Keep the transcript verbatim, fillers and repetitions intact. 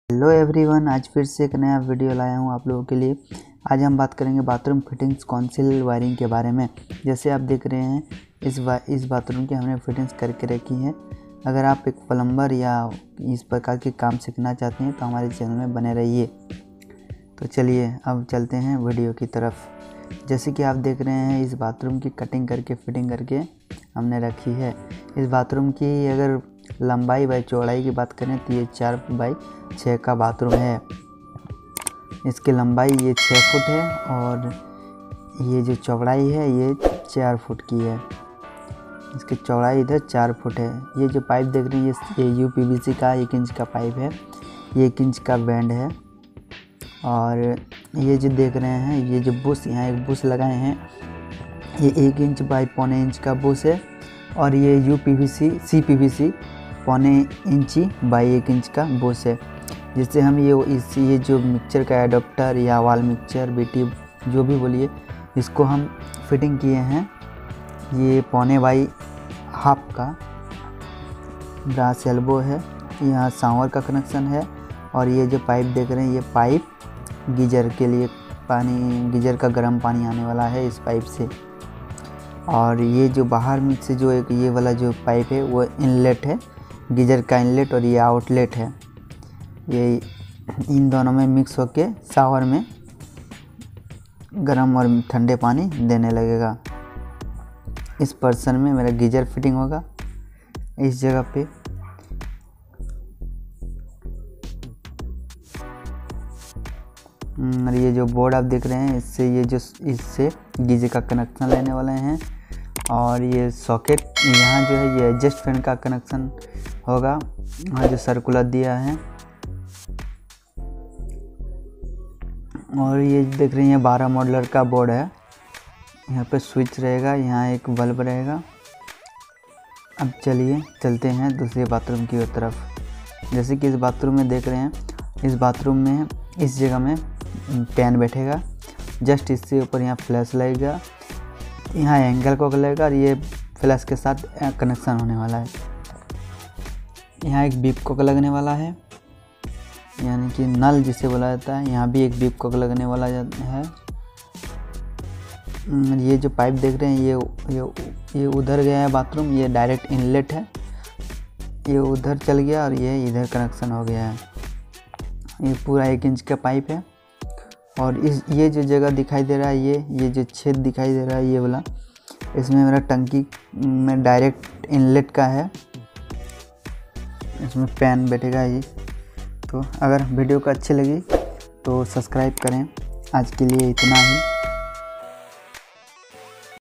Hello everyone, आज फिर से एक नया वीडियो लाया हूँ आप लोगों के लिए। आज हम बात करेंगे बाथरूम फिटिंग्स काउंसिल वायरिंग के बारे में। जैसे आप देख रहे हैं इस बा, इस बाथरूम की हमने फिटिंग्स करके रखी है। अगर आप एक प्लम्बर या इस प्रकार के काम सीखना चाहते हैं तो हमारे चैनल में बने रहिए। तो चलिए अब चलते हैं वीडियो की तरफ। जैसे कि आप देख रहे हैं इस बाथरूम की कटिंग करके फिटिंग करके हमने रखी है। इस बाथरूम की अगर लंबाई बाई चौड़ाई की बात करें तो ये चार बाई छः का बाथरूम है। इसकी लंबाई ये छः फुट है और ये जो चौड़ाई है ये चार फुट की है। इसकी चौड़ाई इधर चार फुट है। ये जो पाइप देख रहे हैं ये यू पी वी सी का एक इंच का पाइप है। ये एक इंच का बैंड है। और ये जो देख रहे हैं ये जो बुश यहाँ एक बुश लगाए हैं ये एक इंच बाई पौने इंच का बुश है। और ये U P V C C P V C पौने इंची बाई एक इंच का बुश है। जिससे हम ये इस ये जो मिक्सचर का एडाप्टर या वाल मिक्सचर बीटी जो भी बोलिए इसको हम फिटिंग किए हैं। ये पौने बाई हाफ का ब्रास एल्बो है। यहाँ सांवर का कनेक्शन है। और ये जो पाइप देख रहे हैं ये पाइप गीजर के लिए पानी गीजर का गर्म पानी आने वाला है इस पाइप से। और ये जो बाहर में से जो एक ये वाला जो पाइप है वो इनलेट है, गीजर का इनलेट, और ये आउटलेट है। ये इन दोनों में मिक्स होके शावर में गर्म और ठंडे पानी देने लगेगा। इस पर्सन में मेरा गीजर फिटिंग होगा इस जगह पे। और ये जो बोर्ड आप देख रहे हैं इससे ये जो इससे गीजर का कनेक्शन लेने वाले हैं। और ये सॉकेट यहाँ जो है ये एडजस्ट फैन का कनेक्शन होगा। यहाँ जो सर्कुलर दिया है। और ये देख रहे हैं बारह मॉडलर का बोर्ड है। यहाँ पे स्विच रहेगा, यहाँ एक बल्ब रहेगा। अब चलिए चलते हैं दूसरे बाथरूम की तरफ। जैसे कि इस बाथरूम में देख रहे हैं इस बाथरूम में इस जगह में पैन बैठेगा। जस्ट इससे ऊपर यहाँ फ्लैश लगेगा, यहाँ एंगल को लगेगा और ये फ्लैश के साथ कनेक्शन होने वाला है। यहाँ एक बीप कोक लगने वाला है, यानी कि नल जिसे बोला जाता है। यहाँ भी एक बीप कोक लगने वाला है। ये जो पाइप देख रहे हैं ये ये ये उधर गया है बाथरूम, ये डायरेक्ट इनलेट है। ये उधर चल गया और ये इधर कनेक्शन हो गया है। ये पूरा एक इंच का पाइप है। और इस ये जो जगह दिखाई दे रहा है ये ये जो छेद दिखाई दे रहा है ये वाला, इसमें मेरा टंकी में डायरेक्ट इनलेट का है। इसमें पैन बैठेगा ये। तो अगर वीडियो को अच्छी लगी तो सब्सक्राइब करें। आज के लिए इतना ही।